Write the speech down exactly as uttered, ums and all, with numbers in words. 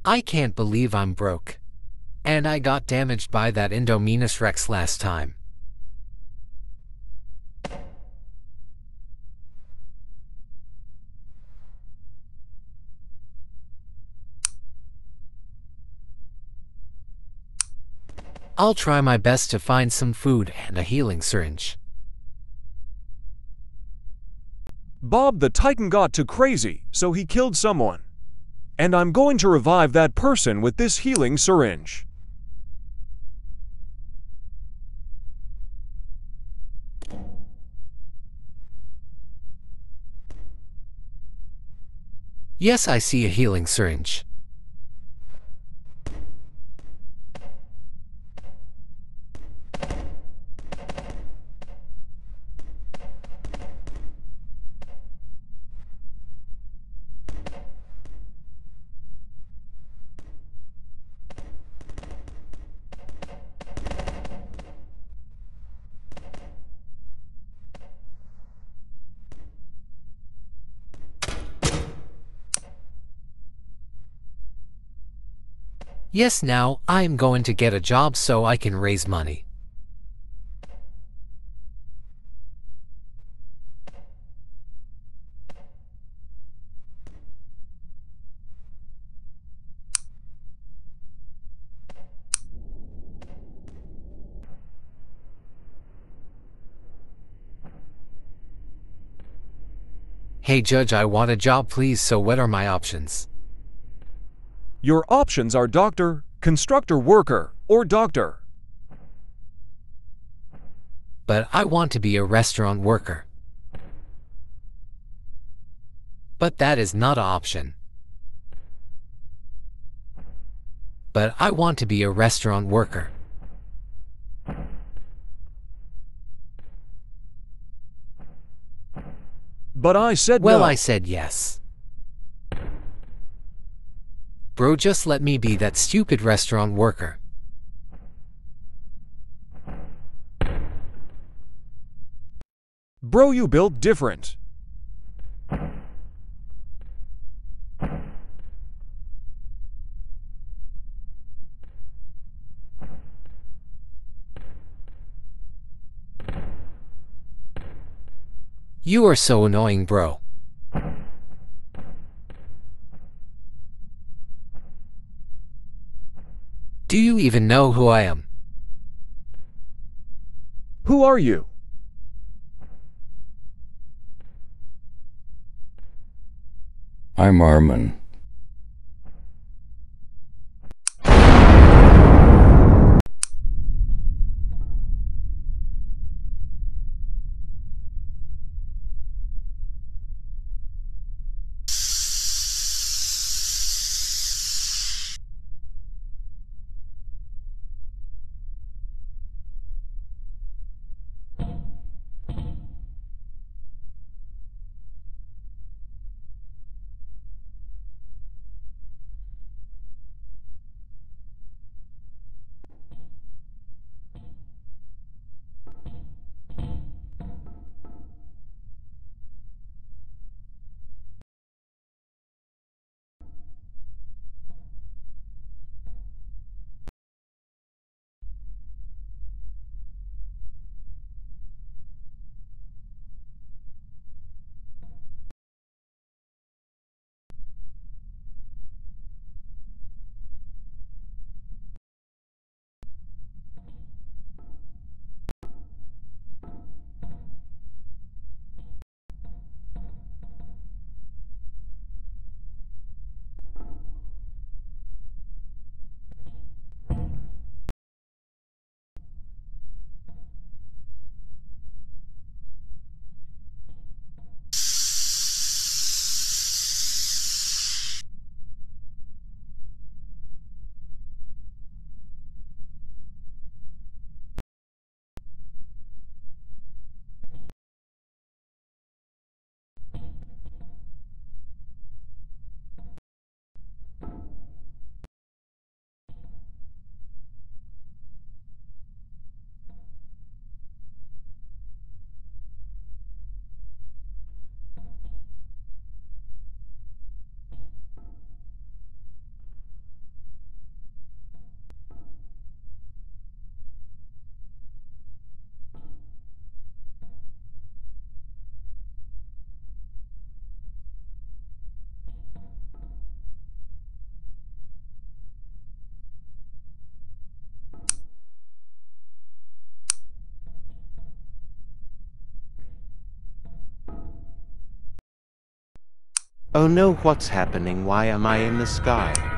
I can't believe I'm broke. And I got damaged by that Indominus Rex last time. I'll try my best to find some food and a healing syringe. Bob the Titan got too crazy, so he killed someone. And I'm going to revive that person with this healing syringe. Yes, I see a healing syringe. Yes, now I'm going to get a job so I can raise money. Hey Judge, I want a job please, so what are my options? Your options are doctor, constructor worker, or doctor. But I want to be a restaurant worker. But that is not an option. But I want to be a restaurant worker. But I said Well, no. I said yes. Bro, just let me be that stupid restaurant worker. Bro, you built different. You are so annoying, bro. Do you even know who I am? Who are you? I'm Armin. Oh no, what's happening? Why am I in the sky?